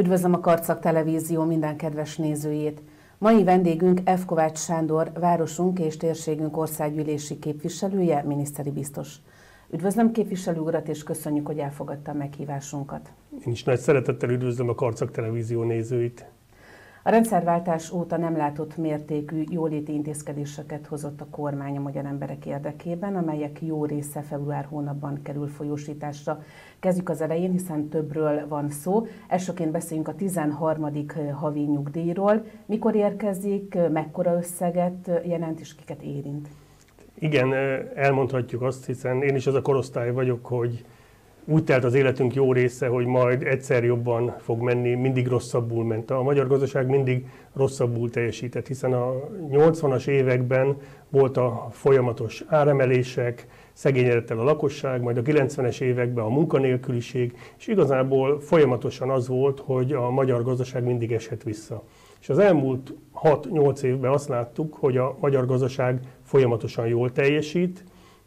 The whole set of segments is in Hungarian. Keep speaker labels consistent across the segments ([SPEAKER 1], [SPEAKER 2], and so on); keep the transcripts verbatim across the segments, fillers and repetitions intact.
[SPEAKER 1] Üdvözlöm a Karcag Televízió minden kedves nézőjét! Mai vendégünk F. Kovács Sándor, városunk és térségünk országgyűlési képviselője, miniszteri biztos. Üdvözlöm képviselő urat, és köszönjük, hogy elfogadta a meghívásunkat.
[SPEAKER 2] Én is nagy szeretettel üdvözlöm a Karcag Televízió nézőit.
[SPEAKER 1] A rendszerváltás óta nem látott mértékű jóléti intézkedéseket hozott a kormány a magyar emberek érdekében, amelyek jó része február hónapban kerül folyósításra. Kezdjük az elején, hiszen többről van szó. Elsőként beszéljünk a tizenharmadik havi nyugdíjról. Mikor érkezik, mekkora összeget jelent és kiket érint?
[SPEAKER 2] Igen, elmondhatjuk azt, hiszen én is az a korosztály vagyok, hogy úgy telt az életünk jó része, hogy majd egyszer jobban fog menni, mindig rosszabbul ment. A magyar gazdaság mindig rosszabbul teljesített, hiszen a nyolcvanas években volt a folyamatos áremelések, szegényedett el a lakosság, majd a kilencvenes években a munkanélküliség, és igazából folyamatosan az volt, hogy a magyar gazdaság mindig esett vissza. És az elmúlt hat-nyolc évben azt láttuk, hogy a magyar gazdaság folyamatosan jól teljesít,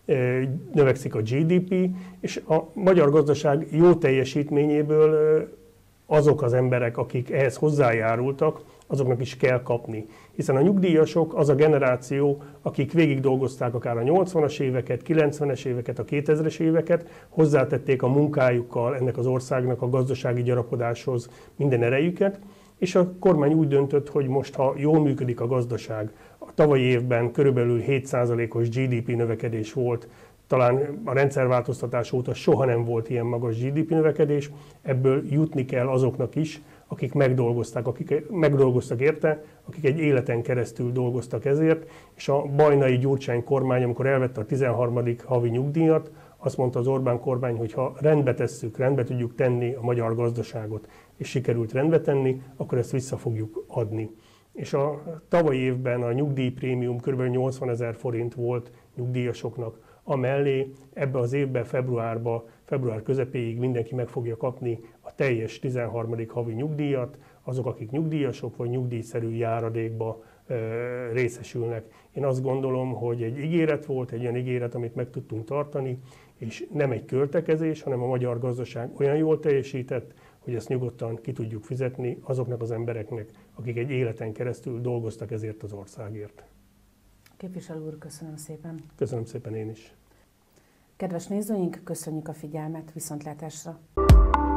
[SPEAKER 2] növekszik a gé dé pé, és a magyar gazdaság jó teljesítményéből azok az emberek, akik ehhez hozzájárultak, azoknak is kell kapni. Hiszen a nyugdíjasok az a generáció, akik végig dolgozták akár a nyolcvanas éveket, kilencvenes éveket, a kétezres éveket, hozzátették a munkájukkal ennek az országnak a gazdasági gyarapodáshoz minden erejüket, és a kormány úgy döntött, hogy most, ha jól működik a gazdaság, a tavalyi évben körülbelül hét százalékos gé dé pé növekedés volt, talán a rendszerváltoztatás óta soha nem volt ilyen magas gé dé pé növekedés, ebből jutni kell azoknak is, akik megdolgozták, akik megdolgoztak érte, akik egy életen keresztül dolgoztak ezért, és a Bajnai-Gyurcsány kormány, amikor elvette a tizenharmadik havi nyugdíjat, azt mondta az Orbán kormány, hogy ha rendbe tesszük, rendbe tudjuk tenni a magyar gazdaságot, és sikerült rendbe tenni, akkor ezt vissza fogjuk adni. És a tavalyi évben a nyugdíjprémium kb. nyolcvanezer forint volt nyugdíjasoknak. Amellé ebbe az évben, februárban, február közepéig mindenki meg fogja kapni a teljes tizenharmadik havi nyugdíjat, azok, akik nyugdíjasok vagy nyugdíjszerű járadékba ö, részesülnek. Én azt gondolom, hogy egy ígéret volt, egy olyan ígéret, amit meg tudtunk tartani, és nem egy költekezés, hanem a magyar gazdaság olyan jól teljesített, hogy ezt nyugodtan ki tudjuk fizetni azoknak az embereknek, akik egy életen keresztül dolgoztak ezért az országért.
[SPEAKER 1] Képviselő úr, köszönöm szépen.
[SPEAKER 2] Köszönöm szépen én is.
[SPEAKER 1] Kedves nézőink, köszönjük a figyelmet, viszontlátásra!